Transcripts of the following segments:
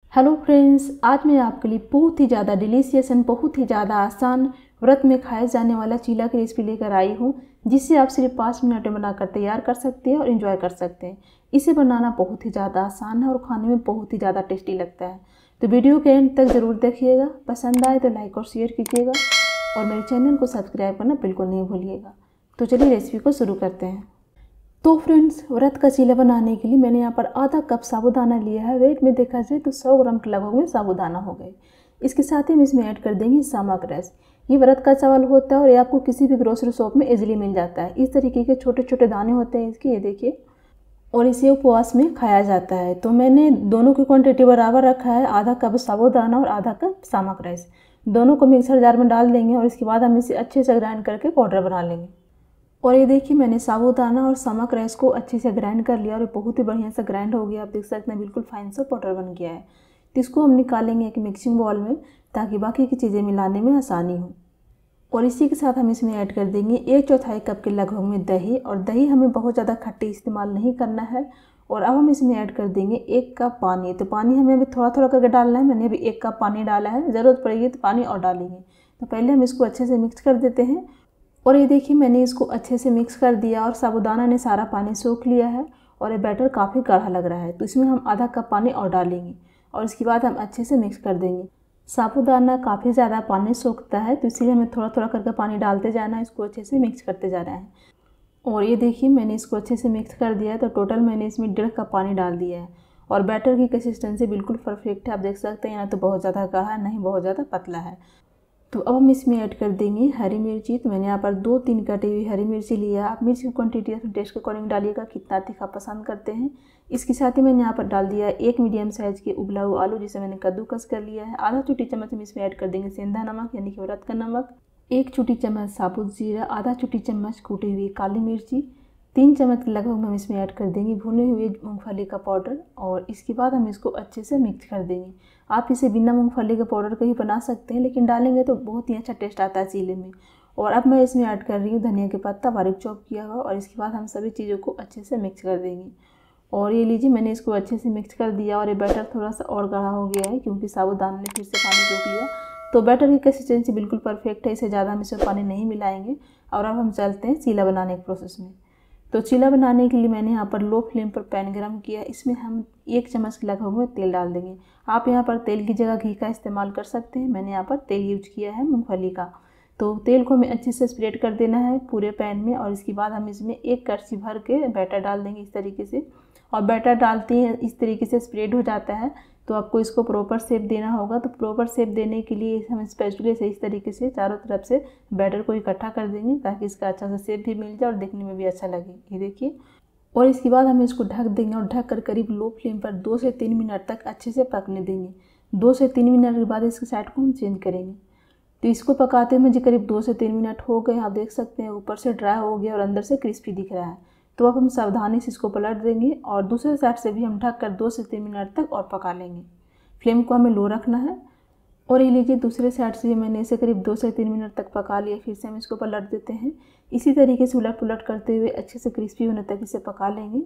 Hello friends, आज मैं आपके लिए बहुत ही ज़्यादा डिलीशियस एंड बहुत ही ज़्यादा आसान व्रत में खाए जाने वाला चीला की रेसिपी लेकर आई हूँ, जिसे आप सिर्फ 5 मिनट में बनाकर तैयार कर सकते हैं और एंजॉय कर सकते हैं। इसे बनाना बहुत ही ज़्यादा आसान है और खाने में बहुत ही ज़्यादा टेस्टी लगता है। तो वीडियो के एंड तक ज़रूर देखिएगा। पसंद आए तो लाइक और शेयर कीजिएगा और मेरे चैनल को सब्सक्राइब करना बिल्कुल नहीं भूलिएगा। तो चलिए रेसिपी को शुरू करते हैं। तो फ्रेंड्स, व्रत का चीला बनाने के लिए मैंने यहाँ पर आधा कप साबूदाना लिया है। वेट में देखा जाए तो 100 ग्राम के लगभग में साबूदाना हो गए। इसके साथ ही हम इसमें ऐड कर देंगे सामक राइस। ये व्रत का चावल होता है और ये आपको किसी भी ग्रोसरी शॉप में इजीली मिल जाता है। इस तरीके के छोटे छोटे दाने होते हैं इसके, ये देखिए, और इसे उपवास में खाया जाता है। तो मैंने दोनों की क्वान्टिटी बराबर रखा है, आधा कप साबूदाना और आधा कप सामक राइस। दोनों को मिक्सर जार में डाल देंगे और इसके बाद हम इसे अच्छे से ग्राइंड करके पाउडर बना लेंगे। और ये देखिए, मैंने साबूदाना और सामक राइस को अच्छे से ग्राइंड कर लिया और ये बहुत ही बढ़िया से ग्राइंड हो गया। आप देख सकते हैं बिल्कुल फाइन सा पाउडर बन गया है। तो इसको हम निकालेंगे एक मिक्सिंग बाउल में, ताकि बाकी की चीज़ें मिलाने में आसानी हो। और इसी के साथ हम इसमें ऐड कर देंगे 1/4 कप के लगभग में दही। और दही हमें बहुत ज़्यादा खट्टी इस्तेमाल नहीं करना है। और अब हम इसमें ऐड कर देंगे 1 कप पानी। तो पानी हमें अभी थोड़ा थोड़ा करके डालना है। मैंने अभी 1 कप पानी डाला है, ज़रूरत पड़ेगी तो पानी और डालेंगे। तो पहले हम इसको अच्छे से मिक्स कर देते हैं। और ये देखिए, मैंने इसको अच्छे से मिक्स कर दिया और साबूदाना ने सारा पानी सोख लिया है और ये बैटर काफ़ी गाढ़ा लग रहा है। तो इसमें हम आधा कप पानी और डालेंगे और इसके बाद हम अच्छे से मिक्स कर देंगे। साबूदाना काफ़ी ज़्यादा पानी सोखता है, तो इसीलिए हमें थोड़ा थोड़ा करके पानी डालते जाना है, इसको अच्छे से मिक्स करते जाना है। और ये देखिए, मैंने इसको अच्छे से मिक्स कर दिया है। तो टोटल मैंने इसमें 1.5 कप पानी डाल दिया है और बैटर की कंसिस्टेंसी बिल्कुल परफेक्ट है। आप देख सकते हैं, ना तो बहुत ज़्यादा गाढ़ा है, ना ही बहुत ज़्यादा पतला है। तो अब हम इसमें ऐड कर देंगे हरी मिर्ची। तो मैंने यहाँ पर 2-3 कटी हुई हरी मिर्ची लिया है। आप मिर्च की क्वांटिटी अपने टेस्ट के अकॉर्डिंग डालिएगा, कितना तीखा पसंद करते हैं। इसके साथ ही मैंने यहाँ पर डाल दिया है 1 मीडियम साइज़ के उबला हुआ आलू, जिसे मैंने कद्दूकस कर लिया है। आधा छोटी चम्मच हम इसमें ऐड कर देंगे सेंधा नमक, यानी कि व्रत का नमक। 1 छोटी चम्मच साबुत जीरा, आधा छोटी चम्मच कूटी हुई काली मिर्ची, 3 चम्मच लगभग हम इसमें ऐड कर देंगे भुने हुए मूंगफली का पाउडर। और इसके बाद हम इसको अच्छे से मिक्स कर देंगे। आप इसे बिना मूंगफली के पाउडर के ही बना सकते हैं, लेकिन डालेंगे तो बहुत ही अच्छा टेस्ट आता है चीले में। और अब मैं इसमें ऐड कर रही हूँ धनिया के पत्ता बारीक चॉप किया हुआ। और इसके बाद हम सभी चीज़ों को अच्छे से मिक्स कर देंगे। और ये लीजिए, मैंने इसको अच्छे से मिक्स कर दिया और ये बैटर थोड़ा सा और गाढ़ा हो गया है, क्योंकि साबूदाना ने फिर से पानी रोक लिया। तो बैटर की कंसिस्टेंसी बिल्कुल परफेक्ट है, इससे ज़्यादा हम इसमें पानी नहीं मिलाएंगे। और अब हम चलते हैं चीला बनाने के प्रोसेस में। तो चीला बनाने के लिए मैंने यहाँ पर लो फ्लेम पर पैन गरम किया। इसमें हम 1 चम्मच के लगभग में तेल डाल देंगे। आप यहाँ पर तेल की जगह घी का इस्तेमाल कर सकते हैं। मैंने यहाँ पर तेल यूज किया है मूंगफली का। तो तेल को हमें अच्छे से स्प्रेड कर देना है पूरे पैन में। और इसके बाद हम इसमें 1 कड़छी भर के बैटर डाल देंगे इस तरीके से। और बैटर डालते ही इस तरीके से स्प्रेड हो जाता है, तो आपको इसको प्रॉपर शेप देना होगा। तो प्रॉपर शेप देने के लिए हम स्पैचुले से इस तरीके से चारों तरफ से बैटर को इकट्ठा कर देंगे, ताकि इसका अच्छा सा शेप भी मिल जाए और देखने में भी अच्छा लगे। ये देखिए। और इसके बाद हम इसको ढक देंगे और ढक कर करीब लो फ्लेम पर 2 से 3 मिनट तक अच्छे से पकने देंगे। 2 से 3 मिनट के बाद इसके साइड को हम चेंज करेंगे। तो इसको पकाते हुए मुझे करीब 2 से 3 मिनट हो गए। आप देख सकते हैं ऊपर से ड्राई हो गया और अंदर से क्रिस्पी दिख रहा है। तो अब हम सावधानी से इसको पलट देंगे और दूसरे साइड से भी हम ढक कर 2 से 3 मिनट तक और पका लेंगे। फ्लेम को हमें लो रखना है। और ये लीजिए, दूसरे साइड से मैंने इसे करीब 2 से 3 मिनट तक पका लिया। फिर से हम इसको पलट देते हैं। इसी तरीके से उलट पुलट करते हुए अच्छे से क्रिस्पी होने तक इसे पका लेंगे।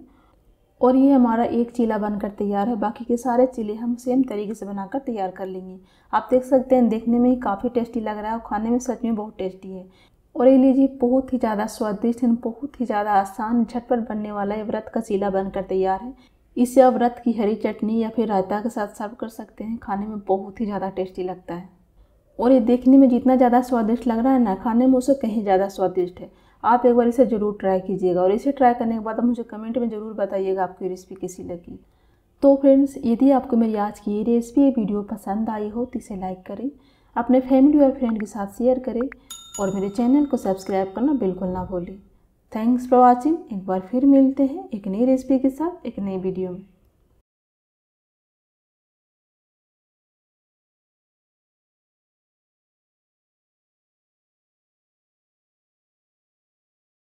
और ये हमारा एक चीला बनकर तैयार है। बाकी के सारे चीले हम सेम तरीके से बनाकर तैयार कर लेंगे। आप देख सकते हैं, देखने में ही काफ़ी टेस्टी लग रहा है और खाने में सच में बहुत टेस्टी है। और ये लीजिए, बहुत ही ज़्यादा स्वादिष्ट एंड बहुत ही ज़्यादा आसान झटपट बनने वाला ये व्रत का चीला बनकर तैयार है। इसे आप व्रत की हरी चटनी या फिर रायता के साथ सर्व कर सकते हैं। खाने में बहुत ही ज़्यादा टेस्टी लगता है। और ये देखने में जितना ज़्यादा स्वादिष्ट लग रहा है ना, खाने में उससे कहीं ज़्यादा स्वादिष्ट है। आप एक बार इसे ज़रूर ट्राई कीजिएगा और इसे ट्राई करने के बाद आप मुझे कमेंट में ज़रूर बताइएगा आपकी रेसिपी कैसी लगी। तो फ्रेंड्स, यदि आपको मेरी आज की ये रेसिपी वीडियो पसंद आई हो तो इसे लाइक करें, अपने फैमिली और फ्रेंड के साथ शेयर करें और मेरे चैनल को सब्सक्राइब करना बिल्कुल ना भूलें। Thanks for watching. एक बार फिर मिलते हैं एक नई रेसिपी के साथ एक नई वीडियो में।